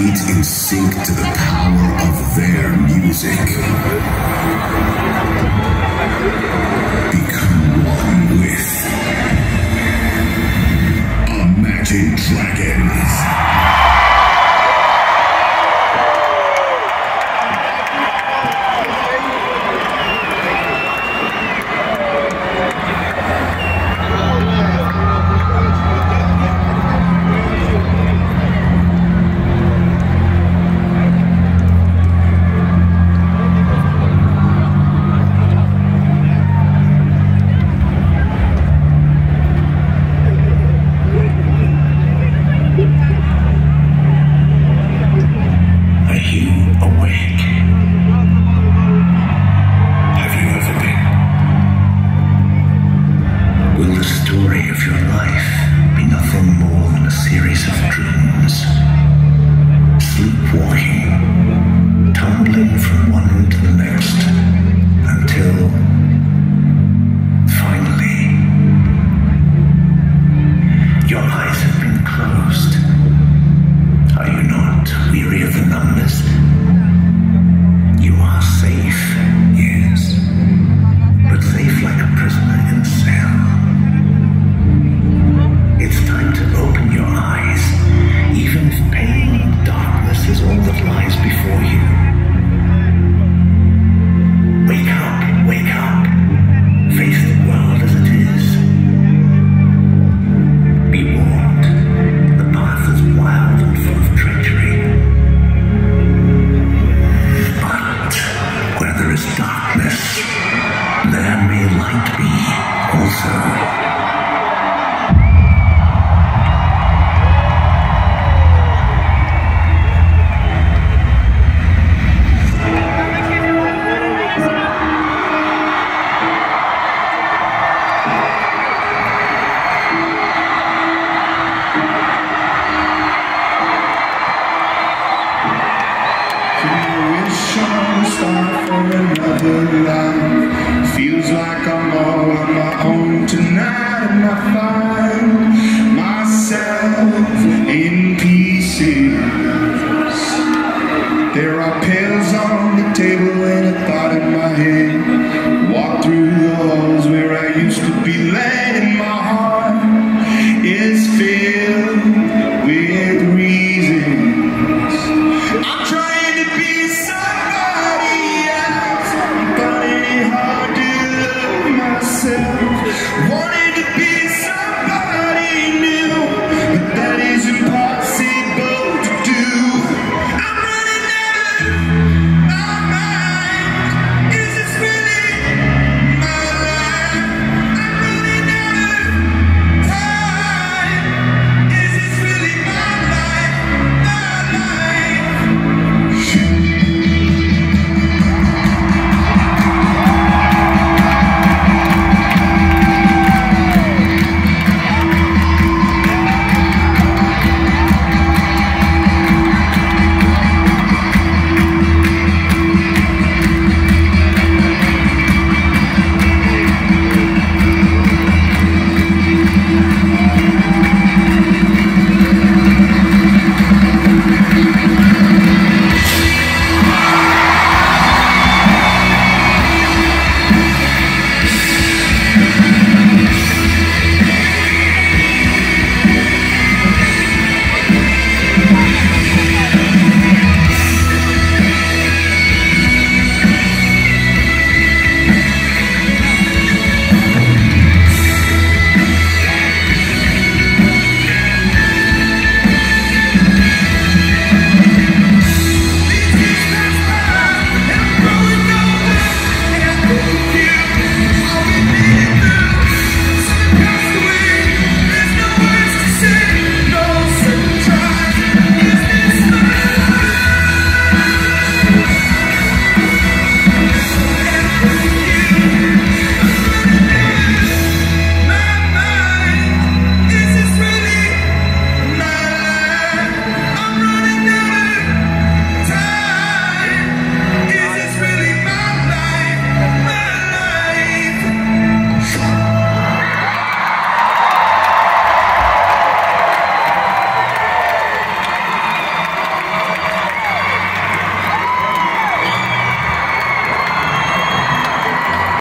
beat in sync to the power of their music. Become one with Imagine Dragons. Will the story of your life be nothing more than a series of dreams? Sleepwalking, tumbling from one room to the next, until finally your eyes have been closed. Are you not weary of the numbers? You are safe, yes, but safe like a prisoner in a cell. It's time to open your eyes, even if pain and darkness is all that lies before you. Wake up, wake up. Face the world as it is. Be warned, the path is wild and full of treachery. But where there is darkness, there may light be also. Start for another life. Feels like I'm all on my own tonight, and I find